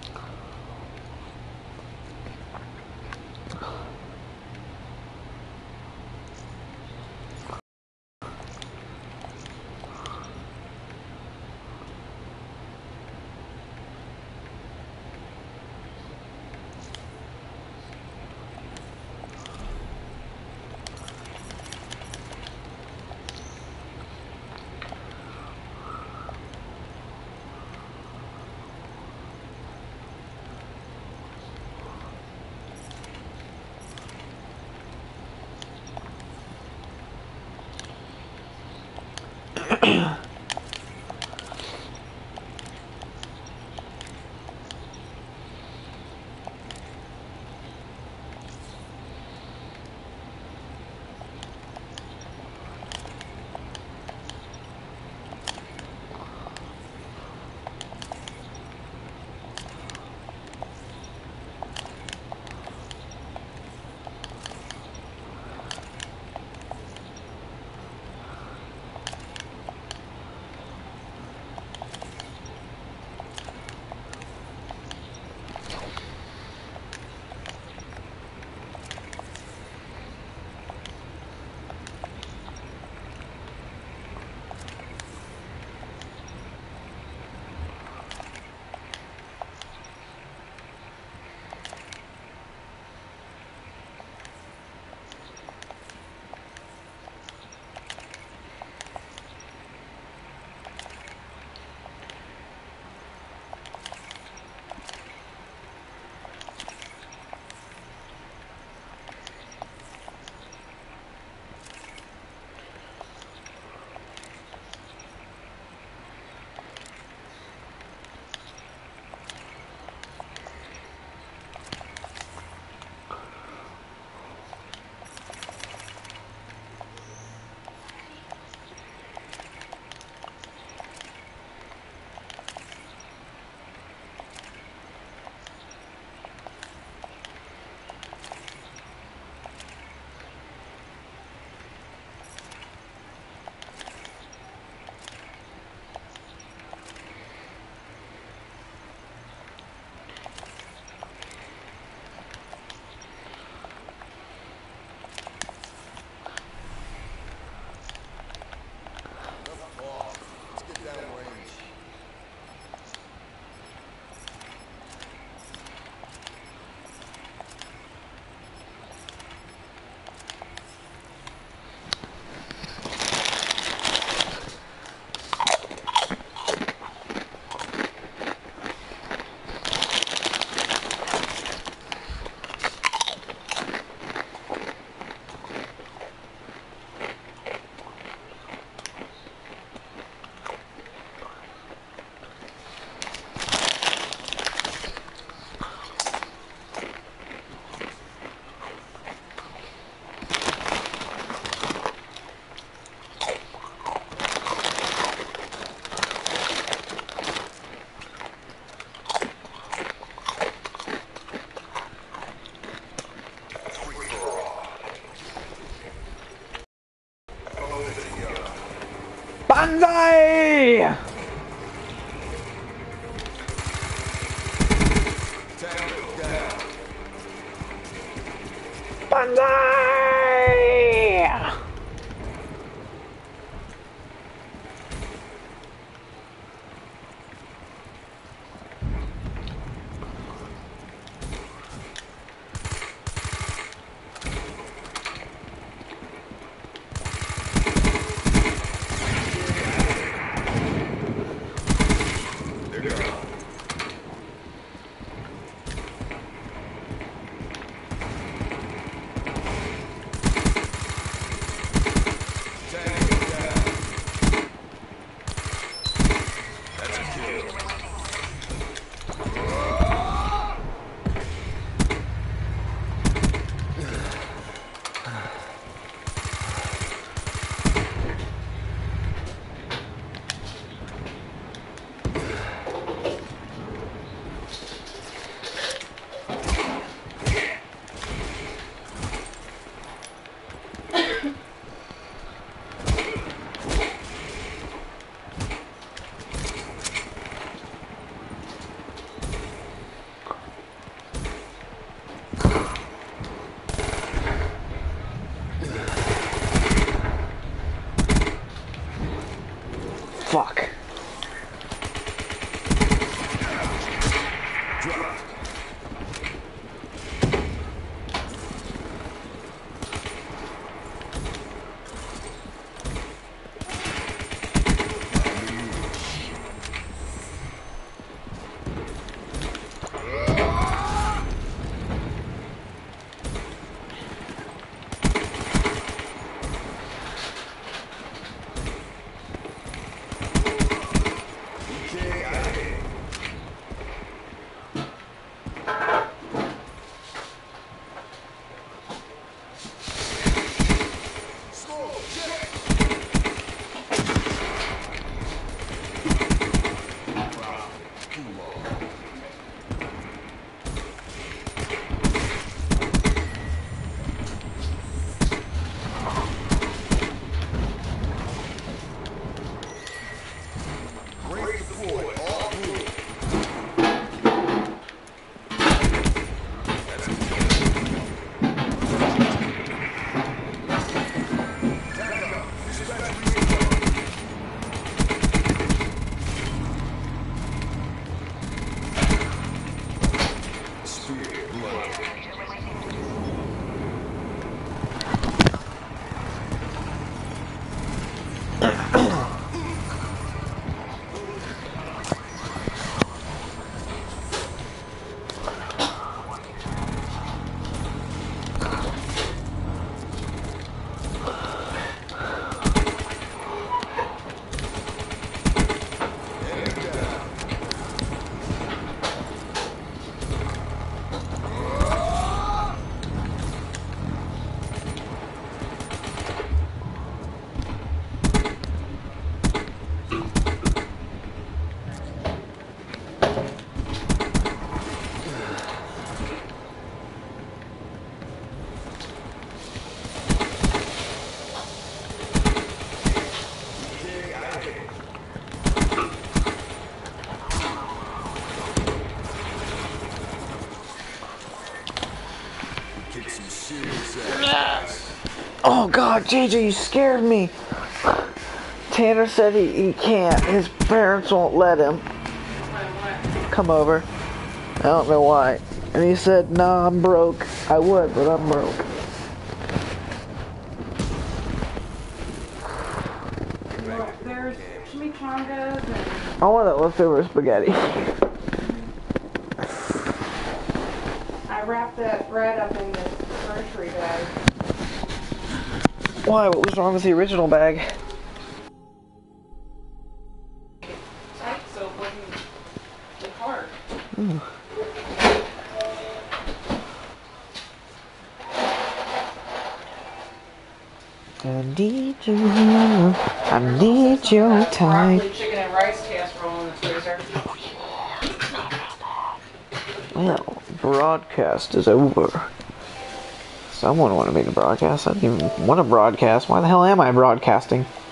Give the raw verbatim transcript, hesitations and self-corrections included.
Banzai! Banzai! Oh God, J J, you scared me. Tanner said he, he can't. His parents won't let him come over. I don't know why. And he said, nah, I'm broke. I would, but I'm broke. There's chimichangas and... I want that leftover spaghetti. I wrapped that bread up in this grocery bag. Why? What was wrong with the original bag? Tight so it wouldn't be hard. Ooh. I need you. I need your time. Broccoli, chicken, and rice casserole in the freezer. Well, broadcast is over. Someone wanted me to broadcast. I didn't even want to broadcast. Why the hell am I broadcasting?